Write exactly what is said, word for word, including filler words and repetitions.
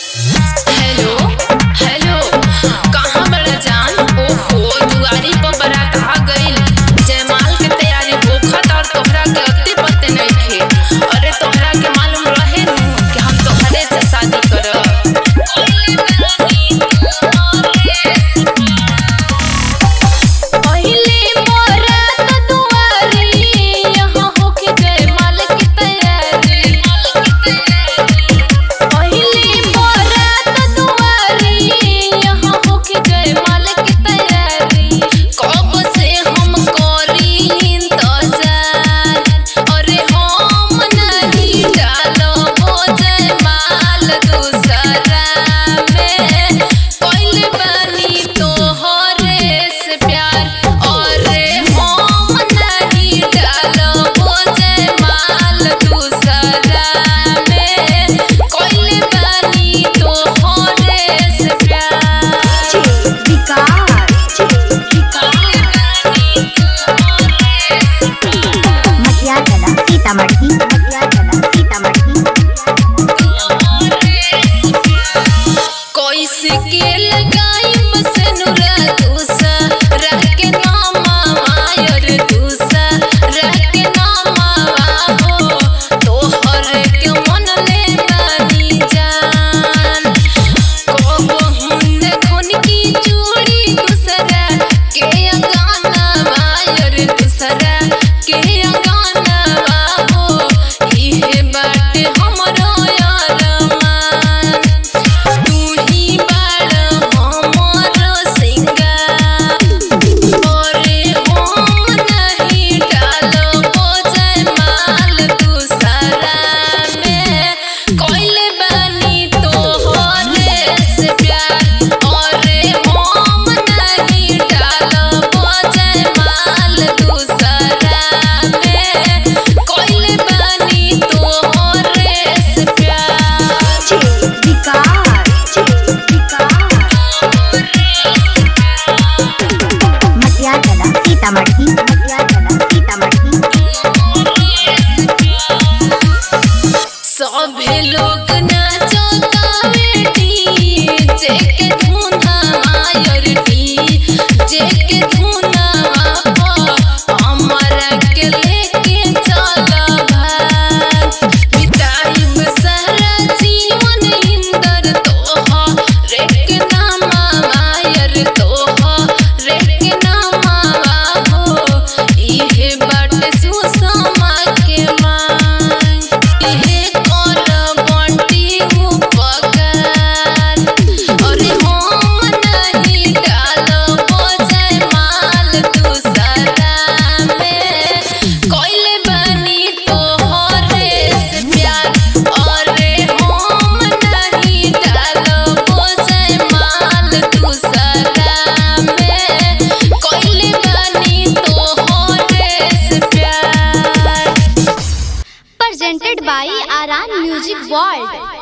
Hello hello कहाँ बड़ा जान? ओहो दुआरी पर बारात आ गइल। जयमाल के तैयारी होखत और तोहरा के अत्ते पते नइखे। अरे तोहरा के मालूम रहे न कि हम तोहरे से शादी करब। सभे लोग नाचो कावेटी जेके धुनवा यरटी जेके धुनवा प हमरा के लेके चल भाग बिताइब सारा जीवन इंदर तोहरे के नामवा यर तोहरे के नामवा हो इहे बाटे सुषमा के मांग इहे presented by Aran Music World।